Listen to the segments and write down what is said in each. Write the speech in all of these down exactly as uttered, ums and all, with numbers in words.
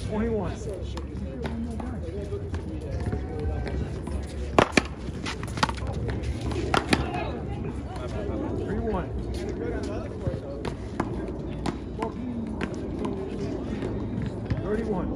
twenty-one. three one. thirty-one.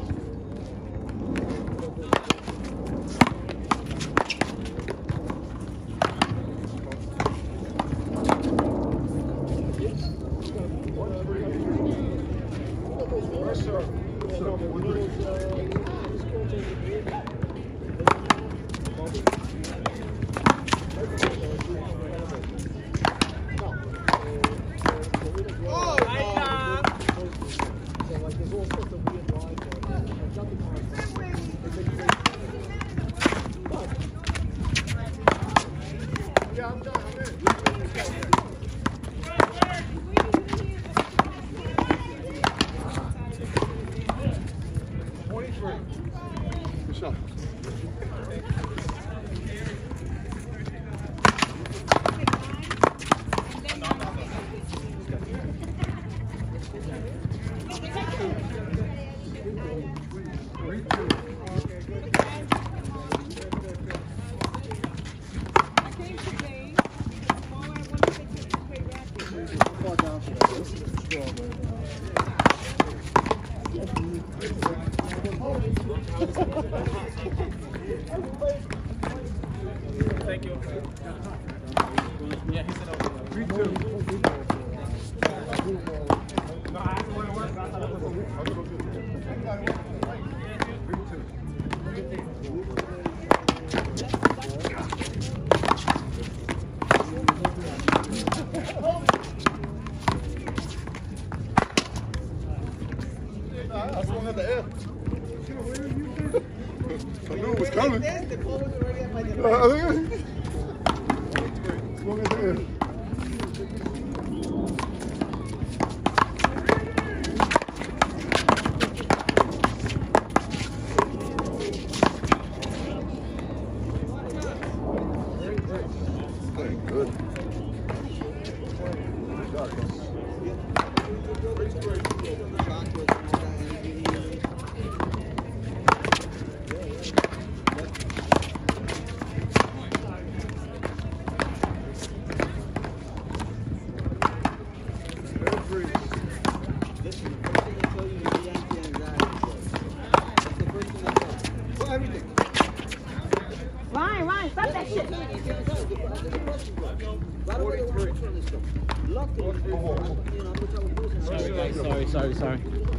Thank you. Yeah, he said over. three two. No, I have to work. I thought it was a week. I swung at the air. I knew it was coming. Swung at the air. Good. Ryan, Ryan, stop that shit. Sorry, guys. Sorry, sorry, sorry.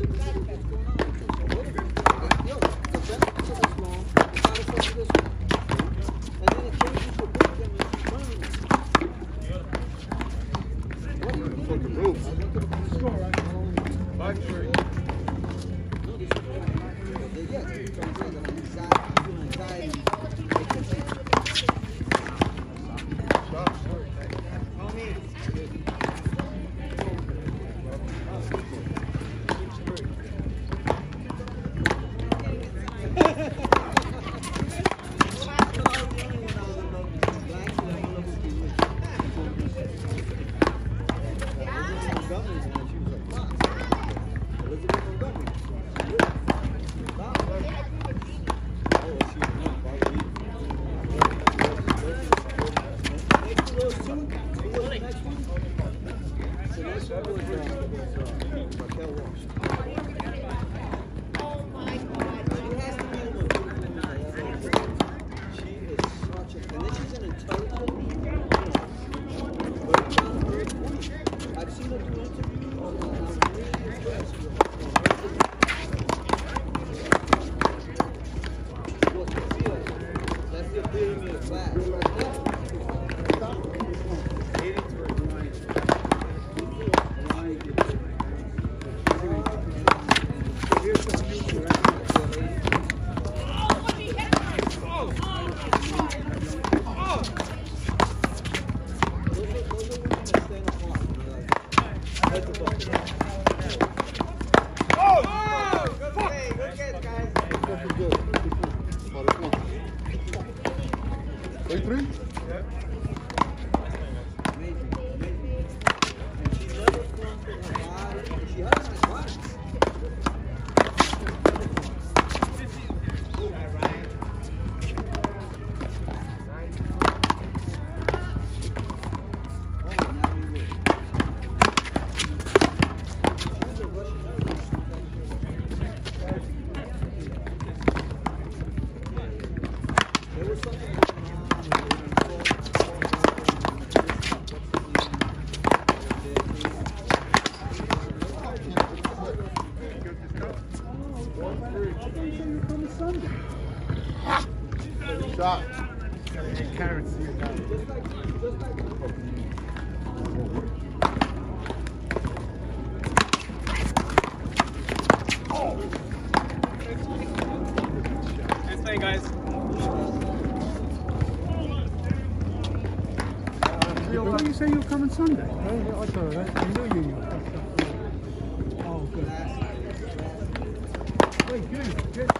Three? shot. Eight carrots to your guy. Nice play, guys. When did you say you were coming Sunday? I thought that. I knew you were. Oh, good. Wait, good. Good.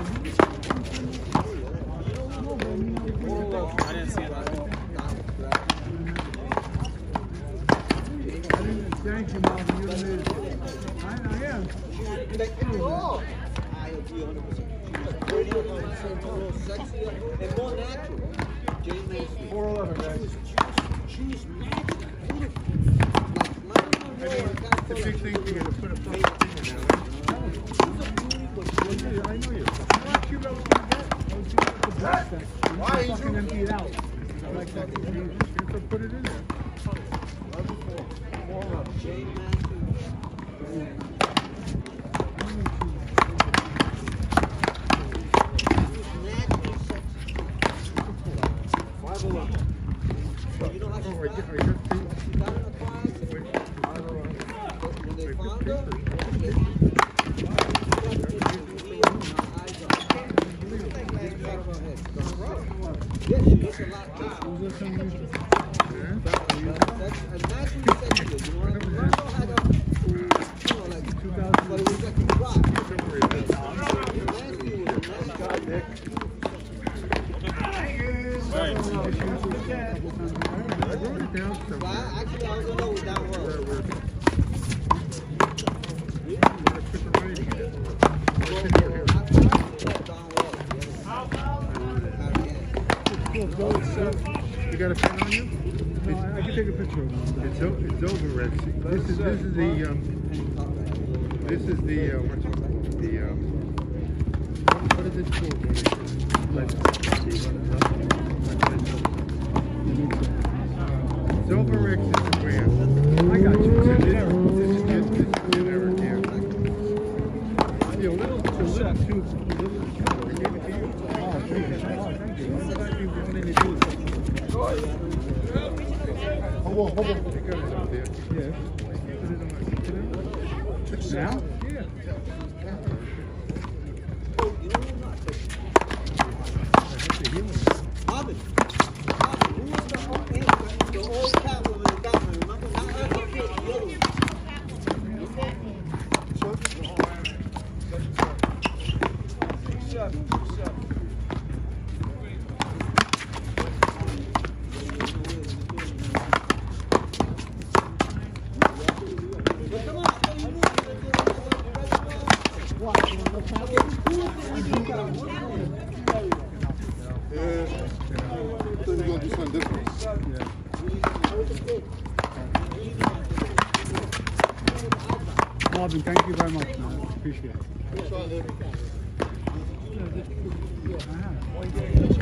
I didn't see that. I didn't thank you, Marvin. You're amazing. I, I am. Oh, I'll be one hundred percent. Radio concert, a little sexier and more natural. Jay Mansfield. four eleven, guys. She's magic. Like, my It's a big thing for you to put a fucking thing in there. I know you. I watched you go to the best thing. Why ain't Fucking you? empty it out. Like that. You have to put it in there. Jay Mansfield. Natural sexy. five eleven. You know how she Oh, I got? get- I got two. She got in a class. When they found her, yeah, she looks a lot better. That's a natural sexual, you know what I mean? Learn how to, you know, like, but it was like a rock. Nasty was a nice guy. I wrote it down Well, somewhere. I- actually, I was gonna know what that Where- was. where- I put the writing in. I couldn't hear him. You got a pen on you? No, I, I can take a picture of it. It's, o- it's over, Red. This is this is the um, this is the uh, what's it called? The um, what, what is it called? Silver X is the brand. I got you. This, this is this, this is generic here. Yeah, a little, a little too, a little too. I gave it to you. Oh, thank you. Oh, thank you. I'm glad you wanted to do it. Hold on, hold on. They got it up there. Yeah. Put it on my today. Now? Yeah. Marvin, Marvin, who was the old, the old cat woman in Batman? Remember? Not her, the kid, the other one. But come on, I thought you knew Yeah. I thought you were gonna do something different. Marvin, thank you very much, man. Appreciate it. Good shot, Nick. I have.